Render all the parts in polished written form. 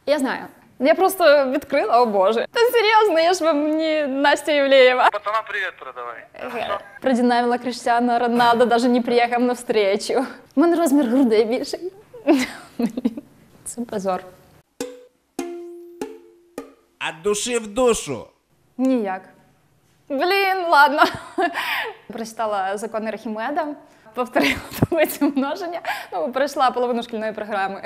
Я знаю. Я просто відкрила, о боже. Та серйозно, я ж вам не Настя Ивлеева. Пацанам привет передавай. Продинамила Криштиану Роналдо, даже не приїхав на встречу. У мене розмір грудей більший. Це позор. От души в душу. Ніяк. Блін, ладно. Прочитала закони Архімеда, повторила таблицю множення, пройшла половину шкільної програми.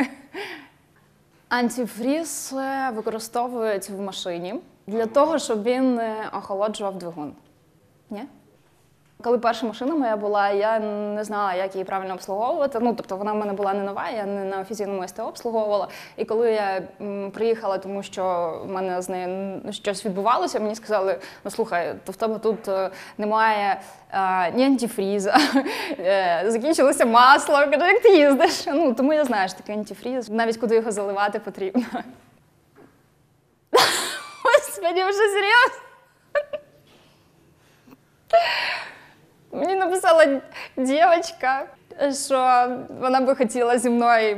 Антифріз використовують в машині для того, щоб він охолоджував двигун. Ні? Коли перша машина моя була, я не знала, як її правильно обслуговувати. Тобто вона в мене була не нова, я не на офіційному СТО обслуговувала. І коли я приїхала, тому що в мене з нею щось відбувалося, мені сказали, ну слухай, то в тебе тут немає ні антифріза, закінчилося масло, кажу, як ти їздиш? Тому я знаю, що таке антифріз, навіть куди його заливати потрібно. Господи, вже серйозно? Мені написала дівчинка, що вона би хотіла зі мною.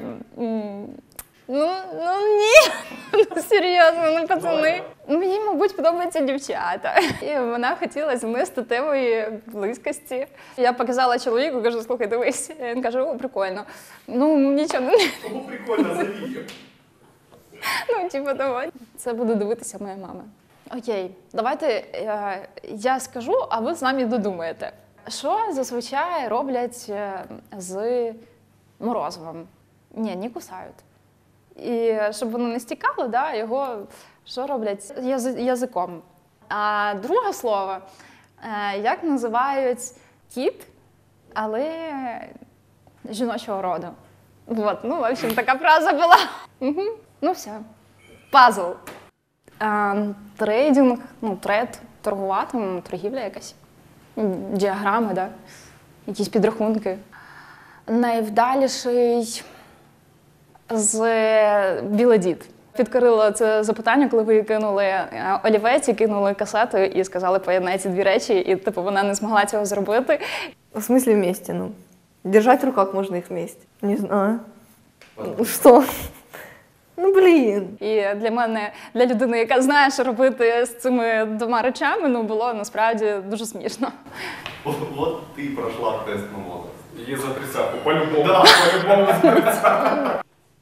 Ні, серйозно, пацани. Мені, мабуть, подобаються дівчата. І вона хотіла зі мною статевої близькості. Я показала чоловіку, кажу, слухай, дивись. Він каже, о, прикольно. Нічого не... О, прикольно, завію. Давай. Це буде дивитися моя мама. Окей, давайте я скажу, а ви з нами додумаєте. Що зазвичай роблять з морозивом? Ні, не кусають. І щоб воно не стікало, його що роблять? Язиком. А друге слово, як називають кіт, але жіночого роду. В общем, така фраза була. Все. Пазл. Трейдинг, тред, торгувати, торгівля якась. Діаграми, якісь підрахунки. Найвдаліший з Білодід. Підкорило це запитання, коли ви кинули олівець, і кинули касету і сказали, поєднай ці дві речі, і вона не змогла цього зробити. В смысле вместе? Держать в руках можно их вместе. Не знаю. Что? Блін. І для мене, для людини, яка знає, що робити з цими двома речами, було насправді дуже смішно. Вот ты прошла тест на возраст. Її за тридцятку, по-любому. Да, по-любому за тридцятку.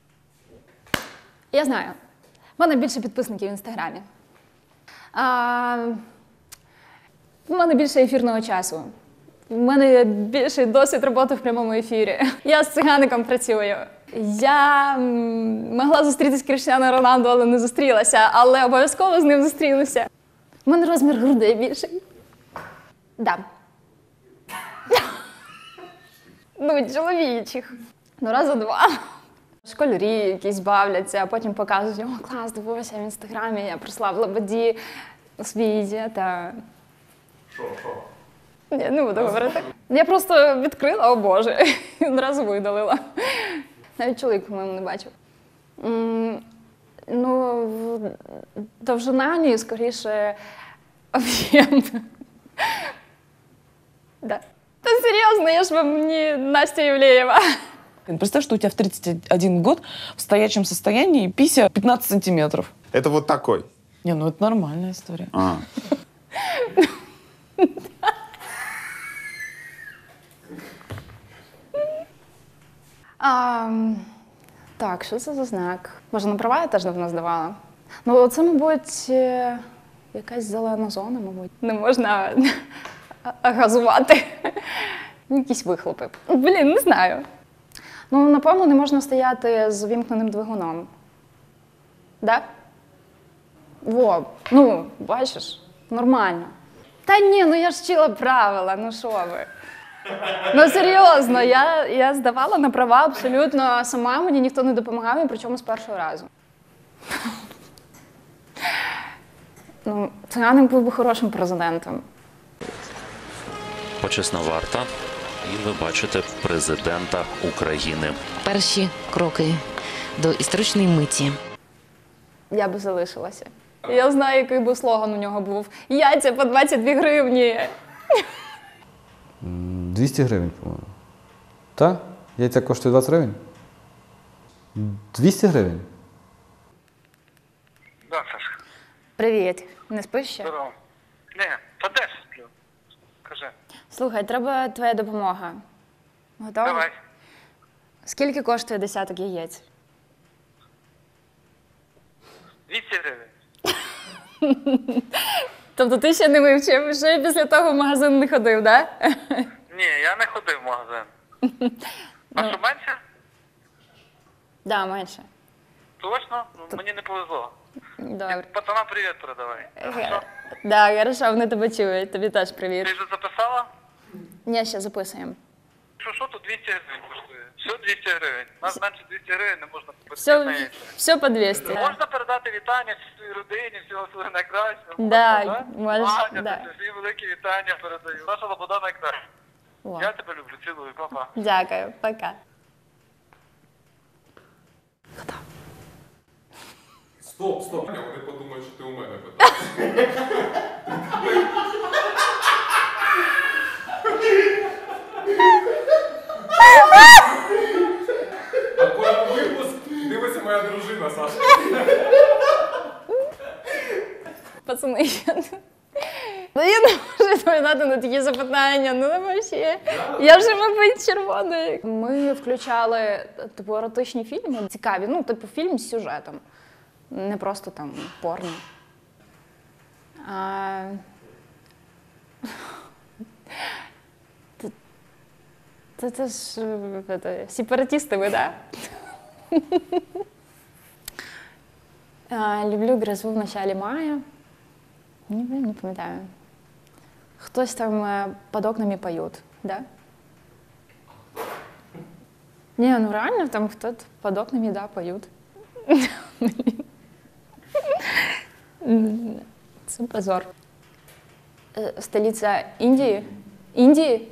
Я знаю. В мене більше підписників в Інстаграмі. В мене більше ефірного часу. У мене більший досвід роботи в прямому ефірі. Я з цигаником працюю. Я могла зустрітися з Криштиану Роналдо, але не зустрілася. Але обов'язково з ним зустрінуся. У мене розмір грудей більший. Да. Чоловічих. Раза два. Школярі якісь бавляться, а потім показують, о, клас, дивилася в Інстаграмі, я прийшла в Лободі свій та... Що? Я не буду говорити. Я просто відкрила, о боже, і одразу видалила. Навіть чоловік, по-моєму, не бачив. Довжина ні, скоріше, об'єм. Да. Та серйозно, я ж вам не Настя Ивлеева. Представь, что у тебя в 31 год в стоячем состоянии пися 15 сантиметров. Это вот такой? Не, это нормальная история. Так, що це за знак? Може, на права я теж давно здавала? Це, мабуть, якась зелена зона, мабуть. Не можна газувати. Якісь вихлопи. Не знаю. Напевно, не можна стояти з увімкненим двигуном. Да? Бачиш, нормально. Та ні, я ж вчила правила, що ви. Серйозно, я здавала на права абсолютно сама, мені ніхто не допомагав, і причому з першого разу. Циганик був би хорошим президентом. Почесна варта, і ви бачите президента України. Перші кроки до історичної миті. Я би залишилася. Я знаю, який би слоган у нього був. Яйця по 22 гривні. 200 гривень, по-моєму. Так? Яйця коштує 20 гривень? 200 гривень? Саш. Привіт. Не спиш ще? Здорово. Ні, та де ж сплю? Кажи. Слухай, треба твоя допомога. Готова? Давай. Скільки коштує десяток яєць? 200 гривень. Тобто ти ще не вивчив, ще й після того в магазин не ходив, так? Да? Ні, я не ходив в магазин. А що менше? Да, менше. Точно? Ну, мені не повезло. Добре. Пацанам привіт передавай. Хорошо? Да, хорошо, вони тебе чують. Тобі теж Ти привіт. вже записала? Ні, ще записуємо. Що тут 200 гривень коштує? Все 200 гривень. Нас менше 200 гривень не можна купити. Все, все по 200. Можна передати вітання своїй родині, всього свого найкращого? Да, Можна, можеш, Аня, да. тобі всі великі вітання передаю. Наша Лобода найкраща. О, Я тебе люблю, цілую, папа. дякую, пока. Стоп. Вони подумають, що ти у мене питаєш. А кожен випуск дивиться моя дружина, Саша. Пацани, я не можу відповідати на такі запитання, ну вообще. Я вже, мабуть, червоною. Ми включали типу еротичні фільми, цікаві, ну, типу фільм з сюжетом. Не просто там порно. Це ж сепаратісти ви, так? Люблю грозу в начале мая. Не пам'ятаю. Хтось там под окнами поют, да? Не, ну реально там кто-то под окнами, да, поют. Це позор. Столиця Індії? Індії?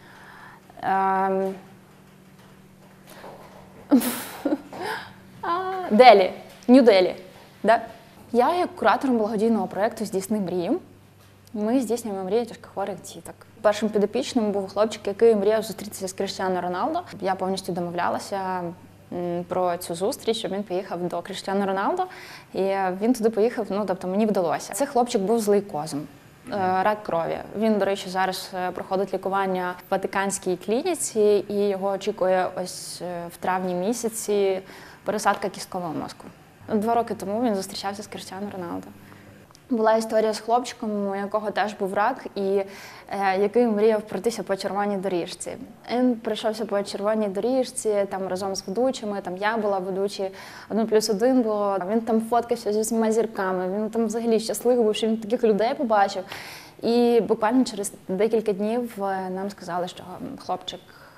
Делі. Нью-Делі. Да? Я як куратором благодійного проєкту «Здійсни мрію». Ми здійснюємо мрії тяжкохворих діток. Першим підопічним був хлопчик, який мріяв зустрітися з Кріштіано Роналдо. Я повністю домовлялася про цю зустріч, щоб він поїхав до Кріштіано Роналдо. І він туди поїхав, ну, тобто мені вдалося. Цей хлопчик був з лейкозом. Рак крові. Він, до речі, зараз проходить лікування в Ватиканській клініці і його очікує ось в травні місяці пересадка кісткового мозку. 2 роки тому він зустрічався з Кріштіано Роналдо. Була історія з хлопчиком, у якого теж був рак, і який мріяв пройтися по червоній доріжці. Він пройшовся по червоній доріжці там разом з ведучими, там я була ведучі, 1+1 було. Він там фоткався зі всіма зірками, він там взагалі щасливий був, що він таких людей побачив. І буквально через декілька днів нам сказали, що хлопчик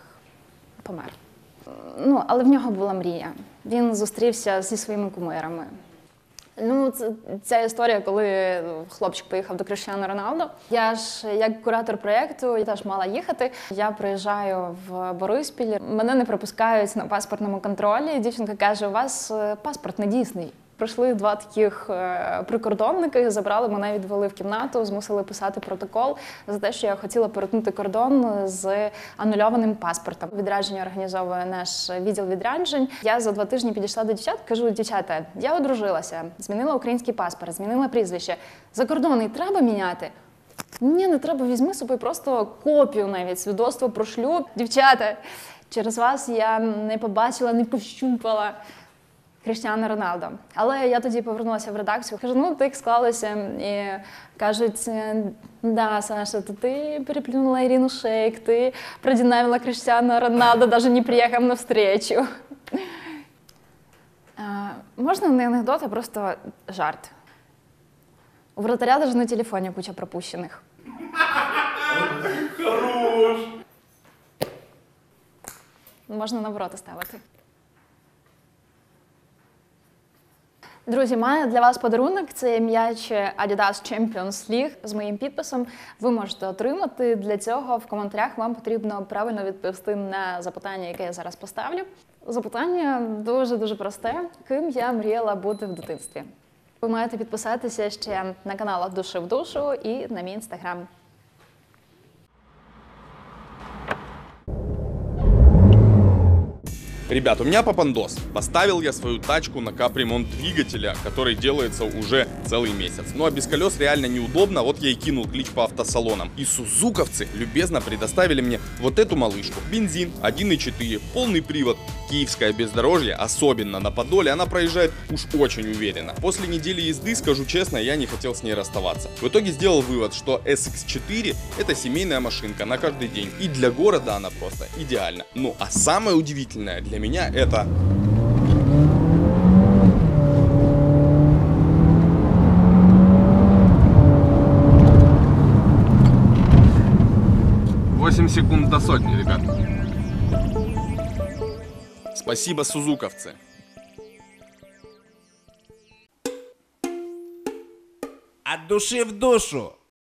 помер. Ну, але в нього була мрія. Він зустрівся зі своїми кумирами. Ну, ця історія, коли хлопчик поїхав до Кріштіано Роналдо. Я ж, як куратор проєкту, я теж мала їхати. Я приїжджаю в Бориспіль, мене не пропускають на паспортному контролі. Дівчинка каже, у вас паспорт не дійсний. Прийшли 2 таких прикордонники, забрали мене, відвели в кімнату, змусили писати протокол за те, що я хотіла перетнути кордон з анульованим паспортом. Відрядження організовує наш відділ відряджень. Я за 2 тижні підійшла до дівчат, кажу, дівчата, я одружилася, змінила український паспорт, змінила прізвище. Закордонний треба міняти? Ні, не треба, візьми собі просто копію навіть, свідоцтво про шлюб. Дівчата, через вас я не побачила, не пощупала Кріштіано Роналдо. Але я тоді повернулася в редакцію, кажу, ну так склалося. І кажуть, да, Саша, то ти переплюнула Ірину Шейк, ти продинамила Кріштіано Роналдо, навіть не приїхав на встречу. Можна не анекдот, а просто жарт. У вратаря навіть на телефоні куча пропущених. Хорош! Можна навпроти ставити. Друзі, маю для вас подарунок. Це м'яч Adidas Champions League з моїм підписом. Ви можете отримати. Для цього в коментарях вам потрібно правильно відповісти на запитання, яке я зараз поставлю. Запитання дуже-дуже просте. Ким я мріяла бути в дитинстві? Ви маєте підписатися ще на канал «Від душі в душу» і на мій інстаграм. Ребят, у меня попандос. Поставил я свою тачку на капремонт двигателя, который делается уже целый месяц. Ну а без колес реально неудобно, вот я и кинул клич по автосалонам. И сузуковцы любезно предоставили мне вот эту малышку. Бензин 1.4, полный привод. Киевское бездорожье, особенно на Подоле, она проезжает уж очень уверенно. После недели езды, скажу честно, я не хотел с ней расставаться. В итоге сделал вывод, что SX4 это семейная машинка на каждый день. И для города она просто идеальна. Ну а самое удивительное для меня это... секунд до сотни, ребят. Спасибо, сузуковцы. От души в душу.